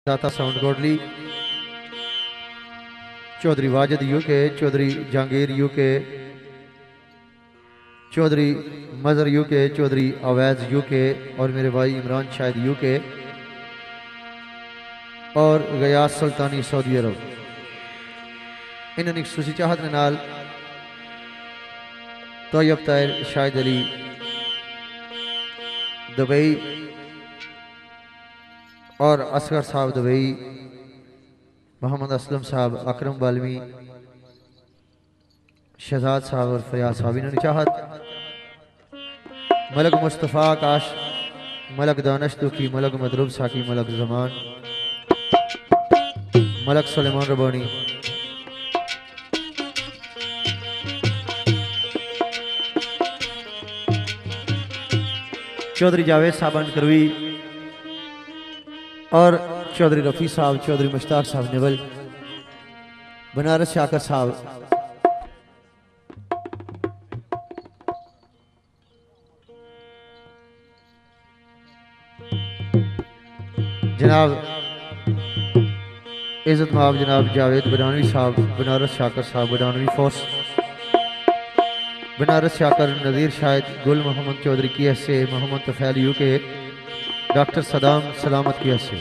दाता sound Kotli, Chaudhry Wajid UK, Chaudhry Jahangir UK, Chaudhry Mazhar UK, Chaudhary अवैज UK और मेरे भाई इमरान शाहिद यूके और गयास सुल्तानी सऊदी अरब। इन्होंने खुशी चाहत ने नाल तोयब ताहिर शाहिद अली दुबई और असगर साहब दुबई, मोहम्मद असलम साहब, अकरम बालवी, शहजाद साहब और फयाज साहब। इन्होंने चाहत मलक मुस्तफ़ा आकाश, मलक दानश दुखी, मलक मदरूब साकी, मलक जमान, मलक सुलेमान रबानी, चौधरी जावेद साहब करवी और चौधरी रफ़ी साहब, चौधरी मुश्ताक साहब नेवल, बनारस शाकर साहब, जनाब इज़्ज़त माब जनाब जावेद बदानवी साहब, बनारस शाकर साहब, बदानवी फोर्स, बनारस शाकर नज़ीर शाहिद, गुल मोहम्मद चौधरी की से, मोहम्मद तफैल यूके, डॉक्टर सदाम सलामत की से।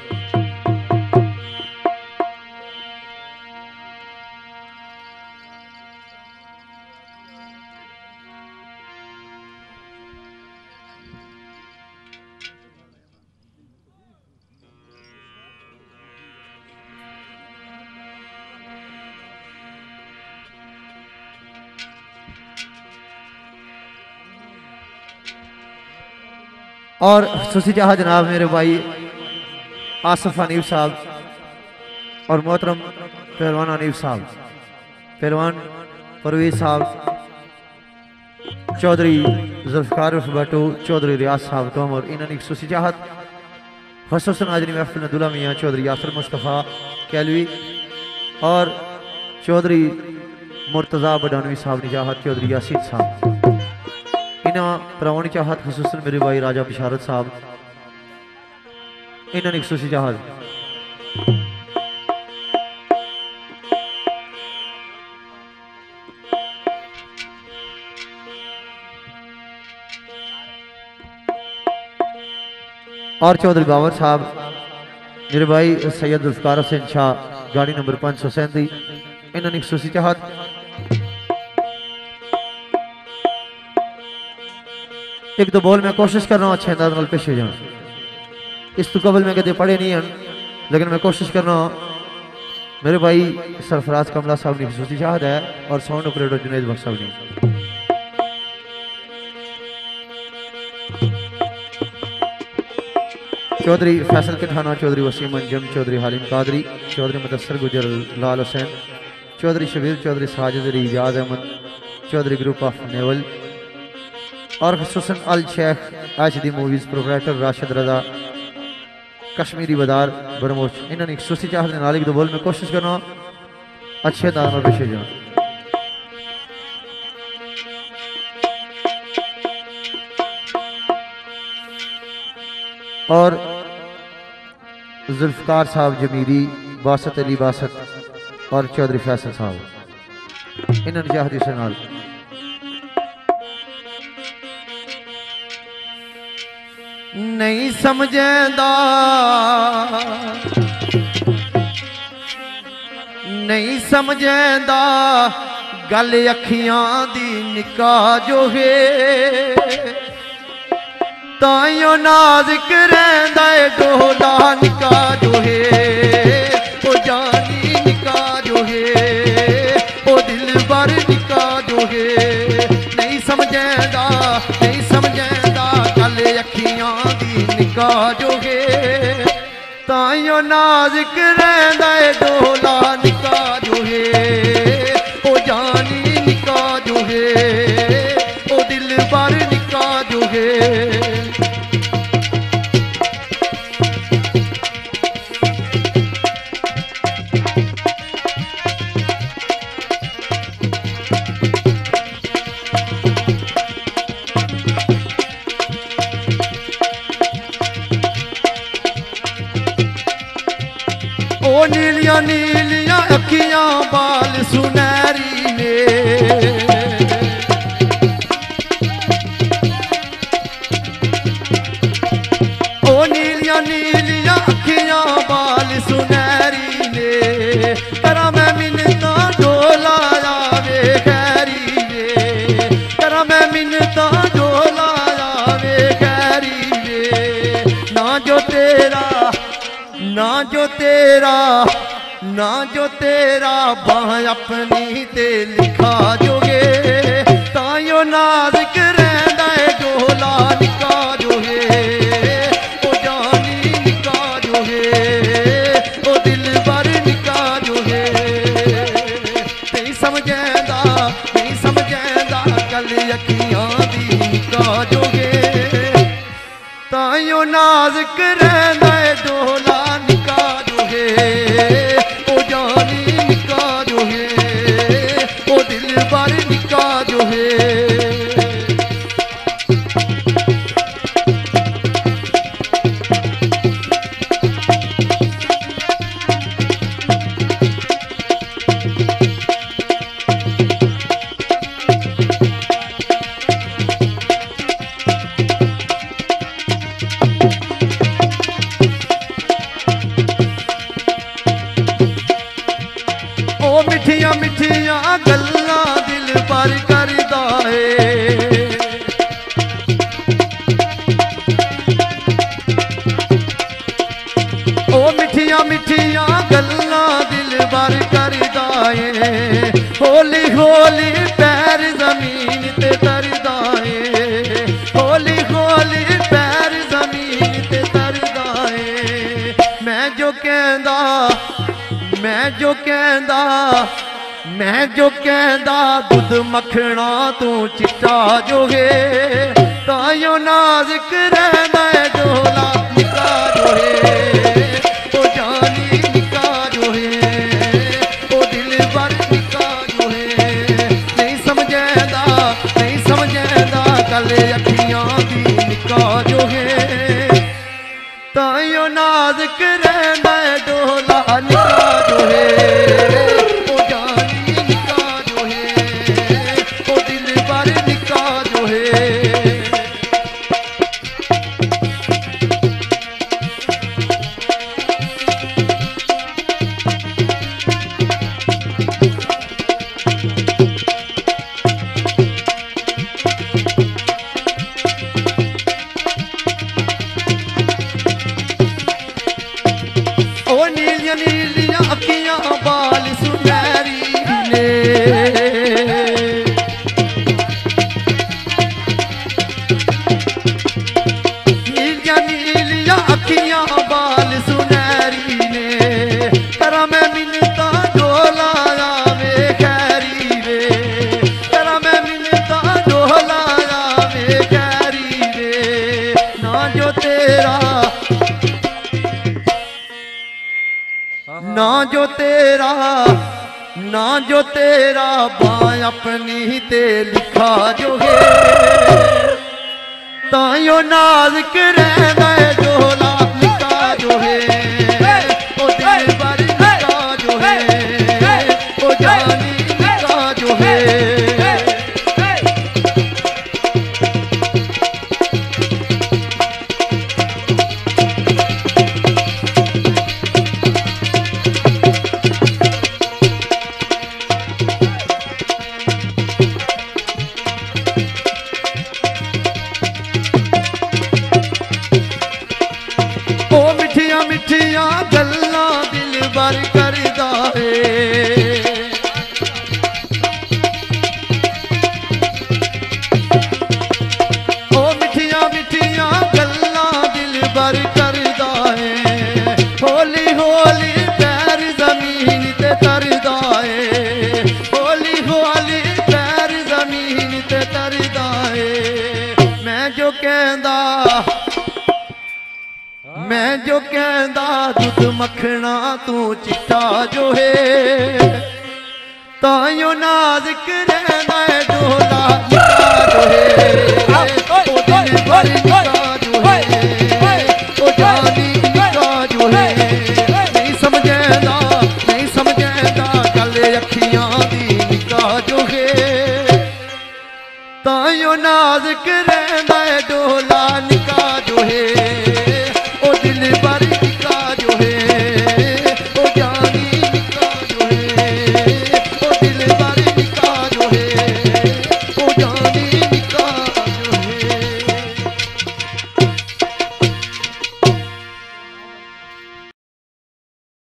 और खुशी चाह जनाब मेरे भाई आसिफ हनीफ साहब और मोहतरम पहलवान हनीफ साहब, पहलवान परवेज साहब, चौधरी जुल्फकार भट्टू, चौधरी रियाज साहब तोम और इन्होंने खुशी चाहत खसूसन हाजरी महफिल नदुल्ला मियाँ, चौधरी यासर मुस्तफ़ा कैलवी और चौधरी मुर्तज़ा बडानवी साहब ने चाहत, चौधरी यासीन साहब प्रावणी चाहत खसूसन मेरे भाई राजा बिशारत साहब, इन्होंने खुशी चाहत और चौधरी बाबर साहब, मेरे भाई सैयद जुल्फकार हुसैन शाह, गाड़ी नंबर 537, इन्होंने खुशी चाहत एक दो बोल मैं कोशिश कर रहा हूँ अच्छे अंदाज में पेश हो जाऊँ। इस तो कबल में कदे पढ़े नहीं हैं लेकिन मैं कोशिश कर रहा हूँ। मेरे भाई सरफराज कमला साहब ने खुशी चाहत है और साउंड ऑपरेटर जुनेद बख्श साहब ने। Chaudhary Faisal कठाना, Chaudhary Wasim Anjum, Chaudhary Halim Qadri, Chaudhry Mudassar Gujjar Lal Hussain, Chaudhry Shabbir, Chaudhry Sajid Ali, Ijaz Ahmad, Chaudhry group of naval और खुसूसन Al Sheikh HD movies proprietor Rashid Raza, Kashmiri Badar बरमोच। इन्होंने खुशी चाहत नालिक दो बोल में कोशिश करना अच्छे दाम में पेश जाऊँ। और जुल्फकार साहब जमीरी, बासत अली बासत और चौधरी फैसल साहब, इन्होंने चाहती से नाल नहीं समझेंदा, नहीं समझेंदा गल अखियां दी निका जो है, ताइयों नाज़िक रहंदा है डोला निका जो है, ओ जानी निका जो है, ओ दिलबर निका जो है। नहीं समझेंदा, नहीं समझेंदा गल अखियां दी निका जो है, ताइयों नाज़िक रहंदा है डोला निका जो है, ओ जानी निका जो है, ओ दिलबर निका जो है। नीलियां नीलियां अखियां बाल सुनहरी ने, ओ नीलियां नीलियां अखियां बाल सुनहरी ने, करा मैं मिन्नता डोला जावे खैरी ने, करा मैं मिन्नता डोला जावे खैरी ने, ना जो तेरा ना जो तेरा ना जो तेरा बाह अपनी ते लिखा जोगे, ताइयों नाज़िक रहिंदा है डोला निका जो है, ओ जानी निका जो है, ओ दिलबर निका जो है। नहीं समझेंदा गल अखियां दी निका जो है, ताइयों नाज़िक रहिंदा है डोला निका जो है, ओ जानी निका जो है, ओ दिलबर निका जो है। मिठिया मिठिया गल्लां दिल पर करदा है, ओ मिठिया मिठिया गल्लां दिल पर करदा है, होली होली पैर जमीन ते तरदा है, होली होली पैर जमीन ते तरदा है। मैं जो कहंदा मैं जो कहंदा दुध मखना तू चिट्टा जो है, ताइयों नाज़िक रहिंदा है डोला निका जो है, ओ जानी निका जो है, ओ दिलबर निका जो है। नहीं समझेंदा गल अखियां दी निका जो है, ताइयों नाज़िक रहिंदा है डोला निका जो है, ओ जानी निका जो है, ओ दिलबर निका जो है। ओ नीलियां नीलियां अखियां बाल सुनहरी ने, नीलियां नीलियां अखियां बाल सुनहरी ने, करा मैं मिन्नता डोला जावे खैरी रे, करा मैं मिन्नता डोला जावे खैरी रे। ना जो तेरा ना जो तेरा बाँ अपनी ते लिखा जो है, ताइयों नाज़िक रहिंदा है डोला निका जो है, ओ दिलबर निका जो है, ओ जानी निका जो है। मिठिया गल्लां दिलबर करदा है, ओ मिठिया मिठिया गल्लां दिलबर करदा है, होली होली पैर जमीन ते तरदा है, होली होली पैर जमीन ते तरदा है। मैं जो कहंदा दुध मखना तू चिट्टा जो है, ताइयों नाज़िक रहिंदा है डोला निका जो है, ओ दिलबर निका जो है, ओ जानी निका जो है। नहीं समझेंदा ताइयों नाज़िक रहंदा है डोला निका जो है।